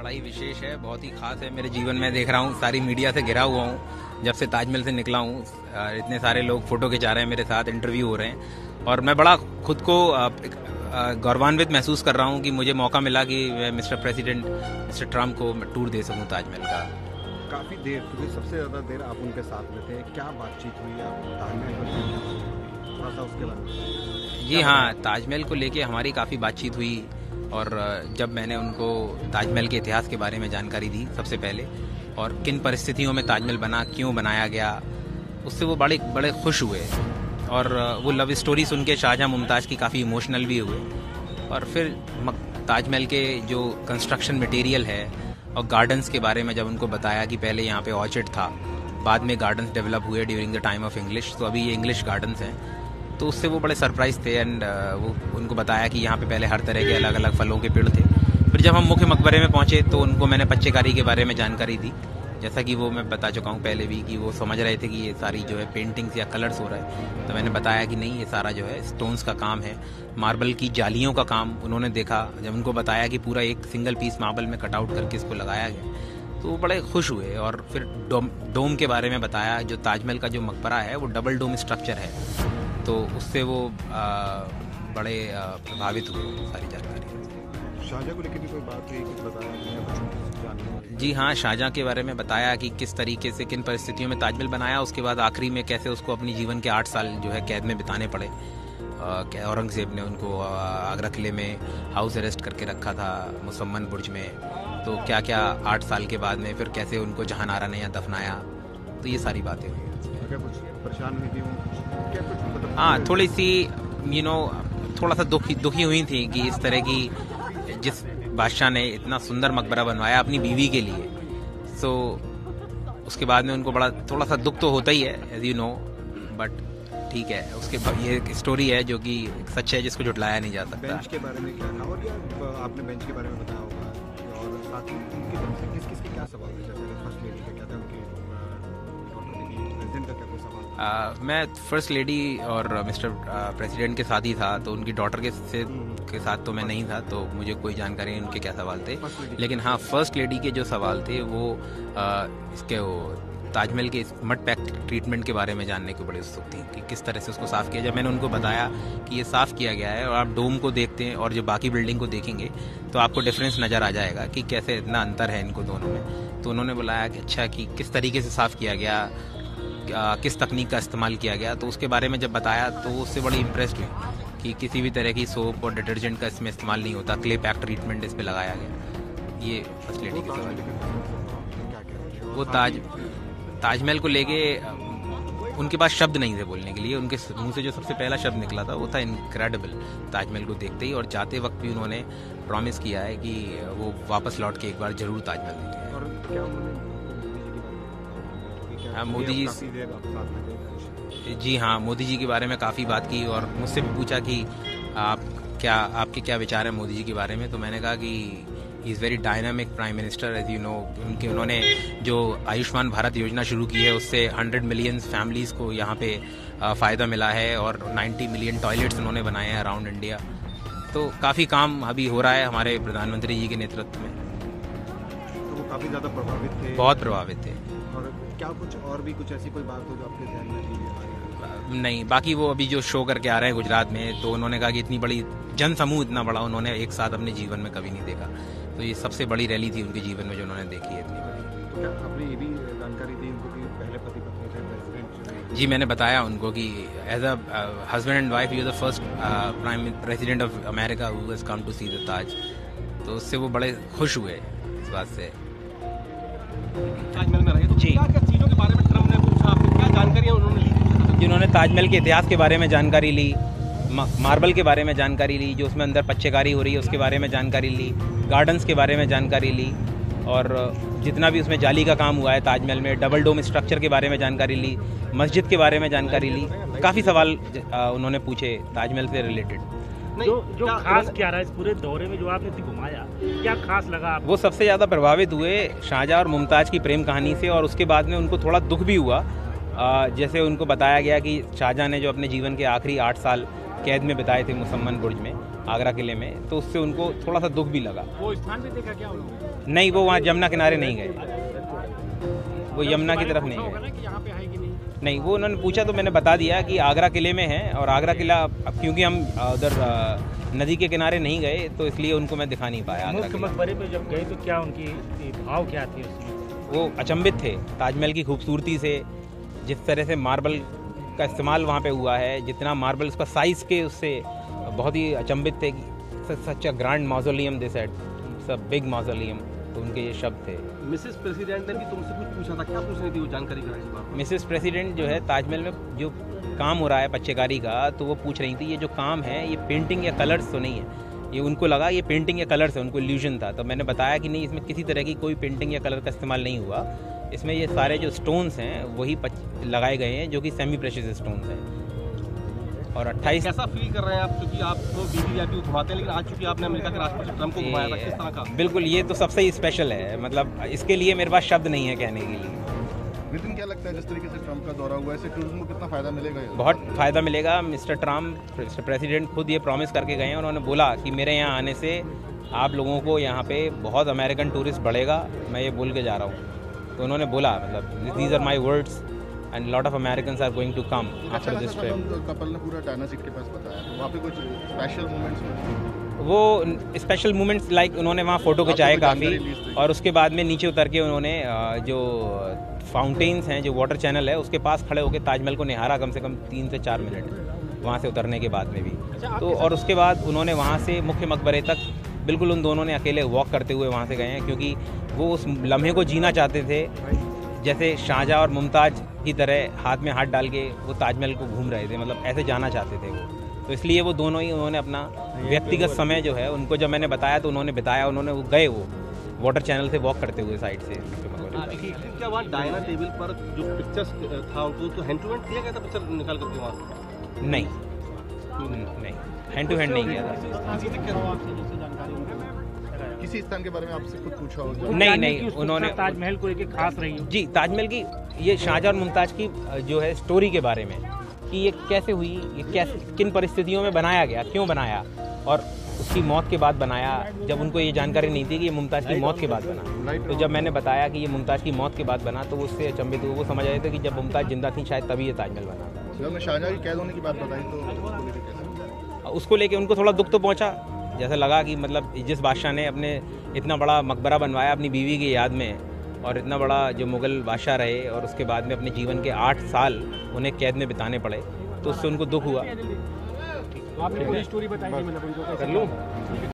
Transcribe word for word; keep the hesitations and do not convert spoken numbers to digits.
बड़ा ही विशेष है, बहुत ही खास है मेरे जीवन में। देख रहा हूँ सारी मीडिया से घिरा हुआ हूँ जब से ताजमहल से निकला हूँ। इतने सारे लोग फोटो खिंचा रहे हैं मेरे साथ, इंटरव्यू हो रहे हैं और मैं बड़ा खुद को गौरवान्वित महसूस कर रहा हूँ कि मुझे मौका मिला कि मैं मिस्टर प्रेसिडेंट मिस्टर ट्रम्प को टूर दे सकूँ ताजमहल का। काफ़ी देर, क्योंकि सबसे ज़्यादा देर आप उनके साथ में थे, क्या बातचीत हुई आप ताजमहल पर, थोड़ा सा उसके बारे में? जी हाँ, ताजमहल को लेके हमारी काफ़ी बातचीत हुई और जब मैंने उनको ताजमहल के इतिहास के बारे में जानकारी दी सबसे पहले और किन परिस्थितियों में ताजमहल बना, क्यों बनाया गया, उससे वो बड़े बड़े खुश हुए और वो लव स्टोरी सुन के शाहजहाँ मुमताज़ की काफ़ी इमोशनल भी हुए। और फिर ताजमहल के जो कंस्ट्रक्शन मटेरियल है और गार्डन्स के बारे में जब उनको बताया कि पहले यहाँ पे ऑर्चिड था, बाद में गार्डन्स डेवलप हुए during the time of English, तो अभी ये इंग्लिश गार्डन्स हैं, तो उससे वो बड़े सरप्राइज थे। एंड वो उनको बताया कि यहाँ पे पहले हर तरह के अलग अलग फलों के पेड़ थे। फिर जब हम मुख्य मकबरे में पहुँचे तो उनको मैंने पच्चेकारी के बारे में जानकारी दी, जैसा कि वो मैं बता चुका हूँ पहले भी कि वो समझ रहे थे कि ये सारी जो है पेंटिंग्स या कलर्स हो रहा है, तो मैंने बताया कि नहीं, ये सारा जो है स्टोन्स का काम है, मार्बल की जालियों का काम उन्होंने देखा। जब उनको बताया कि पूरा एक सिंगल पीस मार्बल में कटआउट करके इसको लगाया गया तो वो बड़े खुश हुए। और फिर डोम डोम के बारे में बताया, जो ताजमहल का जो मकबरा है वो डबल डोम स्ट्रक्चर है, तो उससे वो आ, बड़े आ, प्रभावित हुए सारी जानकारी। शाहजहाँ को लेकर भी कोई बात हुई, कुछ बताया? जी हाँ, शाहजहाँ के बारे में बताया कि किस तरीके से किन परिस्थितियों में ताजमहल बनाया, उसके बाद आखिरी में कैसे उसको अपनी जीवन के आठ साल जो है कैद में बिताने पड़े। औरंगजेब ने उनको आगरा किले में हाउस अरेस्ट करके रखा था मुसम्मन बुर्ज में, तो क्या क्या आठ साल के बाद में फिर कैसे उनको जहांआरा ने यहाँ दफनाया, तो ये सारी बातें हुई। कुछ परेशान हुई थी क्या? कुछ हाँ, थोड़ी सी यू नो थोड़ा सा दुखी दुखी हुई थी कि इस तरह की, जिस बादशाह ने इतना सुंदर मकबरा बनवाया अपनी बीवी के लिए, सो उसके बाद में उनको बड़ा थोड़ा सा दुख तो होता ही है, एज यू नो, बट ठीक है। उसके ये एक स्टोरी है जो कि सच है, जिसको झुटलाया नहीं जा सकता। बेंच के बारे में क्या था? और यार आपने बेंच के बारे में बताया होगा, और साथ ही उनकी तरफ से किस किस के क्या सवाल थे? जैसे फर्स्ट लेडी का क्या था, उनके प्रेसिडेंट का क्या कोई सवाल था? Uh, मैं फर्स्ट लेडी और मिस्टर प्रेसिडेंट के साथ ही था, तो उनकी डॉटर के से के साथ तो मैं नहीं था, तो मुझे कोई जानकारी नहीं उनके क्या सवाल थे। लेकिन हाँ, फर्स्ट लेडी के जो सवाल थे वो आ, इसके वो ताजमहल के मड पैक ट्रीटमेंट के बारे में जानने को बड़ी उत्सुक थी कि किस तरह से उसको साफ़ किया। जब मैंने उनको बताया कि ये साफ़ किया गया है और आप डोम को देखते हैं और जो बाकी बिल्डिंग को देखेंगे तो आपको डिफरेंस नज़र आ जाएगा कि कैसे इतना अंतर है इनको दोनों में, तो उन्होंने बुलाया कि अच्छा कि किस तरीके से साफ़ किया गया, किस तकनीक का इस्तेमाल किया गया, तो उसके बारे में जब बताया तो उससे बड़ी इम्प्रेस्ड हुई कि किसी भी तरह की सोप और डिटर्जेंट का इसमें इस्तेमाल नहीं होता, क्ले पैक ट्रीटमेंट इस पर लगाया गया। ये फर्स्ट लेडी के सवाल। वो ताज ताजमहल को लेके उनके पास शब्द नहीं थे बोलने के लिए। उनके मुंह से जो सबसे पहला शब्द निकला था वो था इनक्रेडिबल, ताजमहल को देखते ही। और जाते वक्त भी उन्होंने प्रॉमिस किया है कि वो वापस लौट के एक बार जरूर ताजमहल देखेंगे। हाँ, मोदी जी, जी हाँ, मोदी जी के बारे में काफ़ी बात की और मुझसे भी पूछा कि आप क्या आपके क्या विचार हैं मोदी जी के बारे में, तो मैंने कहा कि he is very dynamic prime minister, as you know. उनके उन्होंने जो आयुष्मान भारत योजना शुरू की है उससे हंड्रेड मिलियन फैमिलीज़ को यहाँ पे फ़ायदा मिला है और नाइन्टी मिलियन टॉयलेट्स उन्होंने बनाए हैं अराउंड इंडिया। तो काफ़ी काम अभी हो रहा है हमारे प्रधानमंत्री जी के नेतृत्व में। तो वो काफ़ी ज़्यादा प्रभावित थे? बहुत प्रभावित थे। और क्या कुछ और भी कुछ ऐसी कोई बात हो जो आपके ध्यान में नहीं, बाकी वो अभी जो शो करके आ रहे हैं गुजरात में, तो उन्होंने कहा कि इतनी बड़ी जन समूह, इतना बड़ा उन्होंने एक साथ अपने जीवन में कभी नहीं देखा, तो ये सबसे बड़ी रैली थी उनके जीवन में जो उन्होंने देखी है इतनी बड़ी। तो क्या आपने ये भी जानकारी दी उनको कि पहले पति पत्नी थे प्रेसिडेंट? जी, मैंने बताया उनको कि as a husband and wife you are the first prime president of America who has come to see the Taj, तो उससे वो बड़े खुश हुए इस बात से। ताजमहल में रहे तो जी, क्या क्या चीज़ों के बारे में ट्रम्प ने पूछा, आपने क्या जानकारी उन्होंने ली? जिन्होंने ताजमहल के इतिहास के बारे में जानकारी ली, मार्बल के बारे में जानकारी ली, जो उसमें अंदर पच्चेकारी हो रही है उसके बारे में जानकारी ली, गार्डन्स के बारे में जानकारी ली, और जितना भी उसमें जाली का काम हुआ है ताजमहल में, डबल डोम स्ट्रक्चर के बारे में जानकारी ली, मस्जिद के बारे में जानकारी ली। काफ़ी सवाल उन्होंने पूछे ताजमहल से रिलेटेड। जो जो खास क्या रहा इस पूरे दौरे में जो आपने घुमाया, क्या खास लगा आपको? वो सबसे ज़्यादा प्रभावित हुए शाहजहाँ और मुमताज़ की प्रेम कहानी से, और उसके बाद में उनको थोड़ा दुख भी हुआ। जैसे उनको बताया गया कि शाहजहाँ ने जो अपने जीवन के आखिरी आठ साल कैद में बिताए थे मुसम्मन बुर्ज में, आगरा किले में, तो उससे उनको थोड़ा सा दुख भी लगा। वो स्थान भी देखा क्या उन्होंने? नहीं, वो वहाँ जमुना किनारे नहीं गए, वो यमुना की तरफ नहीं होगा गए। ना कि यहाँ पे है कि नहीं? नहीं, वो उन्होंने पूछा तो मैंने बता दिया कि आगरा किले में है, और आगरा किला अब क्योंकि हम उधर नदी के किनारे नहीं गए तो इसलिए उनको मैं दिखा नहीं पाया। आगरा मुख्य किला मकबरे पे जब गए तो क्या उनकी भाव क्या थे उसमें? वो अचंभित थे ताजमहल की खूबसूरती से, जिस तरह से मार्बल का इस्तेमाल वहाँ पे हुआ है, जितना मार्बल उसका साइज़ के उससे बहुत ही अचंभित थे। Such a grand mausoleum they said, such big mausoleum, तो उनके ये शब्द थे। मिसेस प्रेसिडेंट ने भी तुमसे कुछ पूछा था, क्या पूछ रही थी वो जानकारी करा इस बार? मिसेस प्रेसिडेंट जो है ताजमहल में जो काम हो रहा है पच्चेकारी का, तो वो पूछ रही थी ये जो काम है ये पेंटिंग या कलर्स तो नहीं है। ये उनको लगा ये पेंटिंग या कलर्स है, उनको इल्यूजन था। तो मैंने बताया कि नहीं, इसमें किसी तरह की कोई पेंटिंग या कलर का इस्तेमाल नहीं हुआ। इसमें ये सारे जो स्टोन्स हैं वही लगाए गए हैं जो कि सेमी प्रेशियस स्टोन्स हैं। और अट्ठाईस कैसा फील कर रहे हैं आप, क्योंकि आप तो वीवीआईपी को घुमाते हैं, लेकिन आज चूंकि आपने अमेरिका के राष्ट्रपति ट्रम्प को घुमाया था, किस तरह का? बिल्कुल, ये तो सबसे ही स्पेशल है, मतलब इसके लिए मेरे पास शब्द नहीं है कहने के लिए। नितिन, क्या लगता है जिस तरीके से ट्रम्प का दौरा हुआ है, इससे टूरिज्म को कितना फायदा मिलेगा? बहुत फ़ायदा मिलेगा। मिस्टर ट्रम्प, मिस्टर प्रेसिडेंट खुद ये प्रॉमिस करके गए हैं, उन्होंने बोला कि मेरे यहाँ आने से आप लोगों को यहाँ पे बहुत अमेरिकन टूरिस्ट बढ़ेगा, मैं ये बोल के जा रहा हूँ। तो उन्होंने बोला, मतलब these are my words and lot of Americans are going to come after this trip. Couple ने पूरा डायना सीट के पास बताया, तो वहाँ पे कुछ स्पेशल मोमेंट्स? वो स्पेशल मोमेंट्स लाइक उन्होंने वहाँ फ़ोटो खिंचाए काफ़ी, और उसके बाद में नीचे उतर के उन्होंने जो फाउंटेन्स हैं, जो वाटर चैनल है, उसके पास खड़े होकर ताजमहल को निहारा कम से कम तीन से चार मिनट वहाँ से उतरने के बाद में भी। तो और उसके बाद उन्होंने वहाँ से मुख्य मकबरे तक बिल्कुल उन दोनों ने अकेले वॉक करते हुए वहाँ से गए हैं, क्योंकि वो उस लम्हे को जीना चाहते थे जैसे शाहजहाँ और मुमताज़ की तरह हाथ में हाथ डाल के वो ताजमहल को घूम रहे थे, मतलब ऐसे जाना चाहते थे वो। तो इसलिए वो दोनों ही उन्होंने अपना व्यक्तिगत समय जो है उनको जब मैंने बताया तो उन्होंने बताया, उन्होंने वो गए वो वाटर चैनल से वॉक करते हुए साइड से। क्या वहाँ डायना टेबल पर जो पिक्चर्स था उनको तो हैंड टू हैंड किया गया था, पिक्चर निकाल करके वहाँ? नहीं नहीं, हैंड टू हैंड नहीं किया था। किसी स्थान के बारे में आपसे खुद पूछा हो? नहीं नहीं, उन्होंने ताजमहल को लेकर खास रही हो? जी, ताजमहल की ये शाहजहाँ और मुमताज़ की जो है स्टोरी के बारे में, कि ये कैसे हुई, ये कैसे किन परिस्थितियों में बनाया गया, क्यों बनाया, और उसकी मौत के बाद बनाया, जब उनको ये जानकारी नहीं थी कि ये मुमताज़ की मौत के बाद बना। तो जब मैंने बताया कि ये मुमताज़ की मौत के बाद बना तो वो उससे अचंभित हुए, वो समझ आए थे कि जब मुमताज़ जिंदा थी शायद तभी ये ताजमहल बना। जब हमने शाहजहाँ की कैद होने की बात बताई तो उसको लेके उनको थोड़ा दुख तो पहुंचा, जैसा लगा कि मतलब जिस बादशाह ने अपने इतना बड़ा मकबरा बनवाया अपनी बीवी की याद में, और इतना बड़ा जो मुग़ल बादशाह रहे, और उसके बाद में अपने जीवन के आठ साल उन्हें कैद में बिताने पड़े, तो उससे उनको दुख हुआ। आपने कोई स्टोरी बताई थी, मतलब उनको कैसे? कर लूँ?